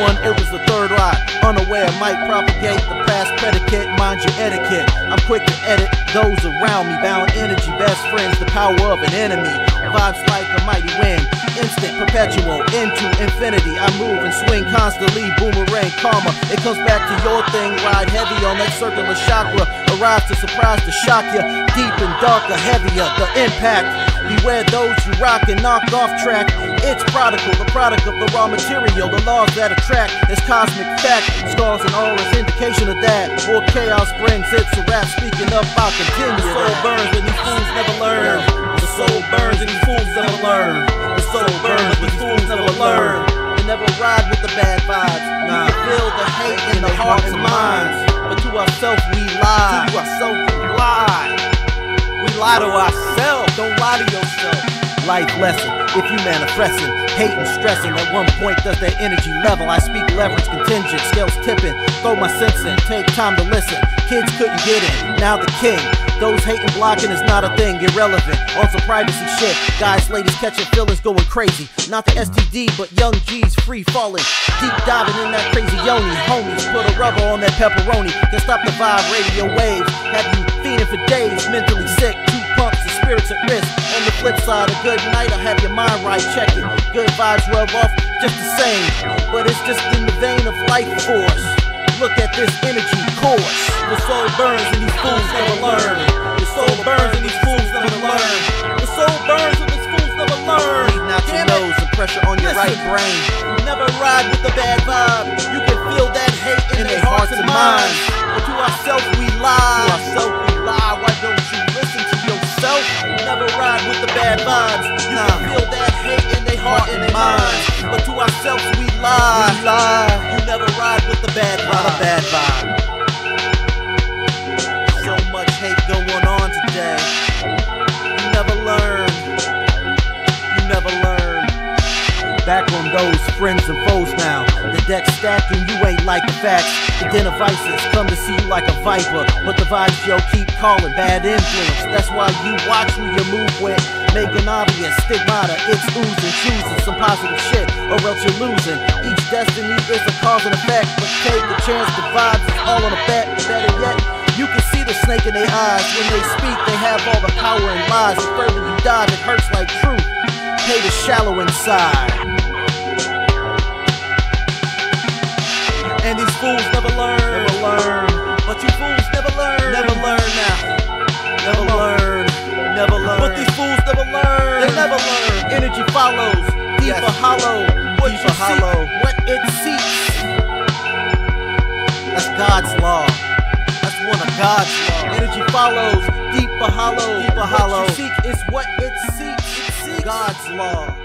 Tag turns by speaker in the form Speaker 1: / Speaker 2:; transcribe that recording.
Speaker 1: one opens the third eye. Unaware might propagate the past predicate. Mind your etiquette. I'm quick to edit those around me. Bound energy, best friends, the power of an enemy. Vibes like a mighty wind, instant, perpetual, into infinity. I move and swing constantly, boomerang karma. It comes back to your thing, ride heavy on that circular chakra. Arrives to surprise, to shock you, deep and darker, heavier, the impact. Beware those you rock and knock off track. It's prodigal, the product of the raw material, the laws that attract. It's cosmic fact, scars and auras, indication of that. More chaos brings, it's a rap, speaking up, I'll continue. The soul burns when these fools never learn. The soul burns and these fools never learn. The soul burns but these fools never learn. They never ride with the bad vibes. Nah, you feel the hate in the hearts and minds. But to ourselves we lie. To ourselves we lie. We lie to ourselves. Don't lie to yourself. Life lesson, if you manifesting, hating, stressing, at one point does their energy level. I speak leverage, contingent, scales tipping, throw my sense in, take time to listen. Kids couldn't get in, now the king. Those hating, blocking is not a thing, irrelevant. On some privacy shit, guys, ladies catching feelings going crazy. Not the STD, but young G's free falling. Deep diving in that crazy yoni. Homies, put a rubber on that pepperoni. Can stop the vibe, radio waves. Have you fiending for days, mentally sick. Two pumps, the spirits at risk. On the flip side, a good night, I have your mind right, check it. Good vibes rub off just the same, but it's just in the vein of life force. Look at this energy course. The soul burns and these fools never learn. The soul burns and these fools never learn. The soul burns and these fools never learn. Leave out your nose and pressure on your right brain. Never ride with the bad vibe. You can feel that hate in their hearts and minds. But to ourselves we lie. To ourselves we lie. Why don't you listen to yourself? Never ride with the bad vibes. You can feel that hate in their heart and their minds. But to ourselves we lie. We lie. You never ride with the bad vibe. Not a bad vibe. So much hate going on today. You never learn. You never learn. Back on those friends and foes now. The deck's stacking, you ain't like the facts. The den of vices come to see you like a viper. But the vibes, yo, keep calling, bad influence. That's why you watch who you move with. Making obvious stigmata, it's oozing, choosing some positive shit, or else you're losing. Each destiny is a cause and effect, but take a chance, the vibes is all on a bet. Better yet, you can see the snake in their eyes. When they speak, they have all the power and lies. The further you dive, it hurts like truth. Hate is shallow inside. And these fools never learn. Never learn. But you fools never learn. Never learn now. Never learn. Never learn. But these fools never learn. They never learn. Energy follows. Deeper hollow. What deeper you hollow. Seek, what it seeks. That's God's law. That's one of God's law. Energy follows. Deeper hollow. Deeper hollow. What you seek is what it seeks. God's law.